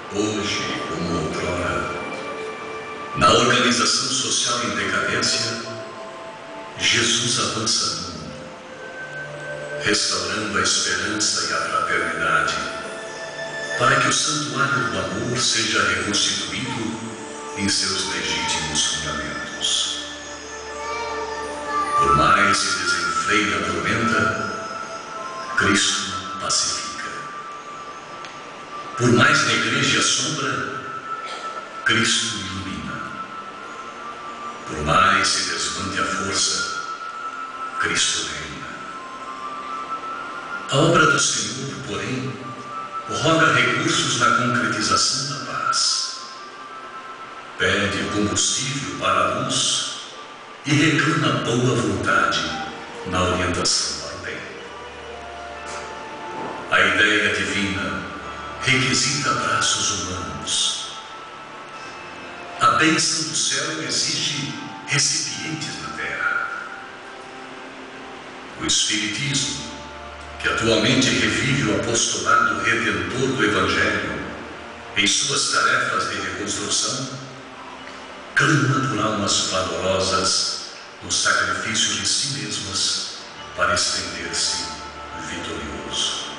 Hoje, como outrora, na organização social em decadência, Jesus avança no mundo, restaurando a esperança e a fraternidade, para que o santuário do amor seja reconstituído em seus legítimos fundamentos. Por mais que desenfreie a tormenta, Cristo pacifica. Por mais negreje a sombra, Cristo ilumina. Por mais se desmante a força, Cristo reina. A obra do Senhor, porém, roga recursos na concretização da paz. Pede combustível para a luz e reclama boa vontade na orientação para o bem. A ideia divina requisita braços humanos. A bênção do céu exige recipientes na terra. O Espiritismo, que atualmente revive o apostolado redentor do Evangelho em suas tarefas de reconstrução, clama por almas valorosas no sacrifício de si mesmas para estender-se vitorioso.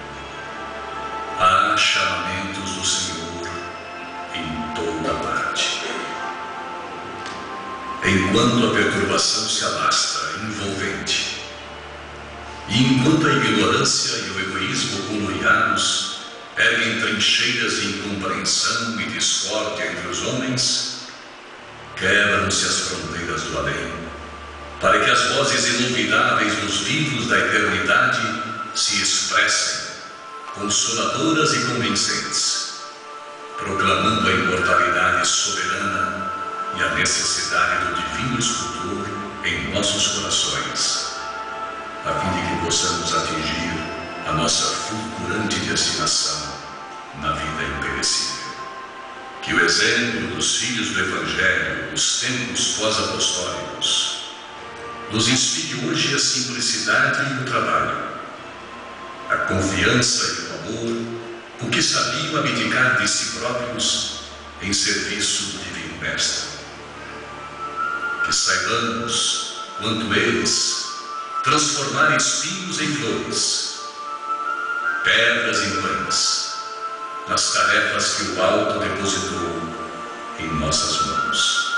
Há chamamentos do Senhor em toda parte. Enquanto a perturbação se alastra envolvente, e enquanto a ignorância e o egoísmo conluiados erguem trincheiras de incompreensão e discórdia entre os homens, quebram-se as fronteiras do além, para que as vozes inolvidáveis dos vivos da eternidade se expressem, consoladoras e convincentes, proclamando a imortalidade soberana e a necessidade do divino escultor em nossos corações, a fim de que possamos atingir a nossa fulgurante destinação na vida imperecível. Que o exemplo dos filhos do Evangelho, dos tempos pós-apostólicos, nos inspire hoje a simplicidade e o trabalho, a confiança e o amor, porque sabiam abdicar de si próprios em serviço do Divino Mestre. Que saibamos, quanto eles, transformar espinhos em flores, pedras em pães, nas tarefas que o Alto depositou em nossas mãos.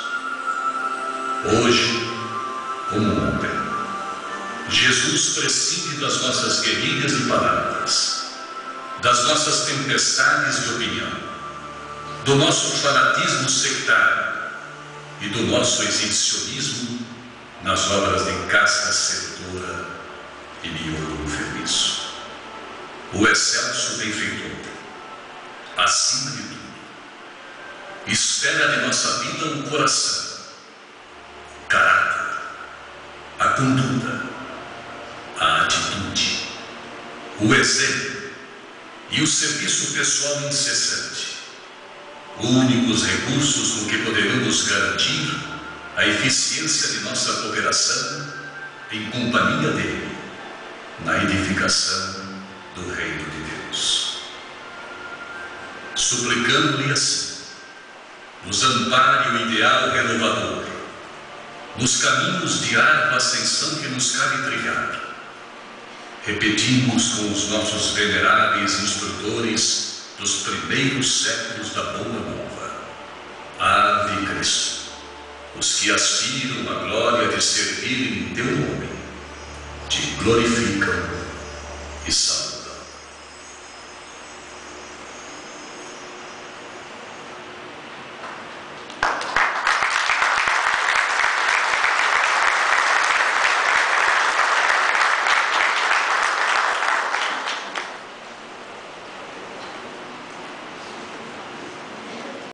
Hoje, como ontem, Jesus prescinde das nossas guerrilhas de palavras, das nossas tempestades de opinião, do nosso fanatismo sectário e do nosso exibicionismo nas obras de casca sedutora e miolo enfermiço. O excelso benfeitor, acima de tudo, espera de nossa vida o coração, caráter, a conduta, a atitude, o exemplo e o serviço pessoal incessante, únicos recursos com que poderemos garantir a eficiência de nossa cooperação em companhia dele, na edificação do Reino de Deus. Suplicando-lhe assim, nos ampare o ideal renovador, nos caminhos de árdua ascensão que nos cabe trilhar, repetimos com os nossos veneráveis instrutores dos primeiros séculos da Boa Nova: Ave Cristo, os que aspiram à glória de servir em teu nome, te glorificam e salvam.